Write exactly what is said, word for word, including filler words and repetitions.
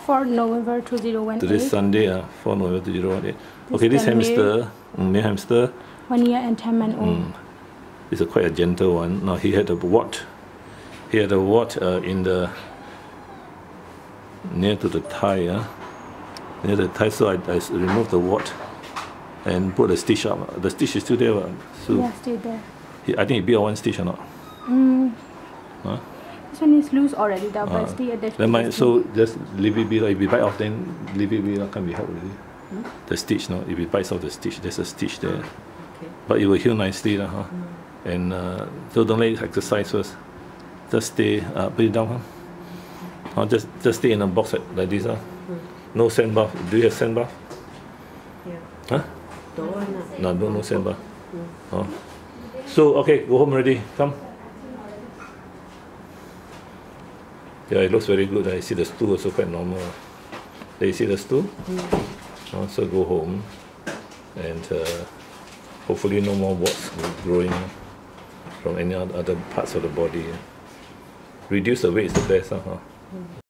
fourth November two thousand eighteen. Today's Sunday, uh, fourth November two thousand eighteen. Okay, this hamster, mm, male hamster. One year and ten months old. Mm, it's a quite a gentle one. Now he had a wart. He had a wart uh, in the near to the thigh, uh, near the thigh. So I, I removed the wart and put a stitch up. The stitch is still there. Uh, so Yeah, still there. he, I think he bit one stitch or not. Mm. Huh? This one is loose already, though, but Uh, still attached. Then my, so just leave it be. Like, if it bite off, then leave it be. That can be helped already. Hmm? The stitch, no. If it bites off the stitch, there's a stitch there. Okay. But it will heal nicely, lah, huh? Mm. And uh, so don't let it exercise first. Just stay. Uh, put it down, huh? Uh, just just stay in a box like, like this, huh? Mm. No sand bath. Do you have sand bath? Yeah. Huh? Don't want lah. No, no, no sand bath. Mm. Oh. So okay, go home already. Come. Yeah, it looks very good. I see the stool also quite normal. There you see the stool? Mm. Uh, so go home and uh, hopefully no more warts growing from any other parts of the body. Reduce the weight is the best. Uh, huh?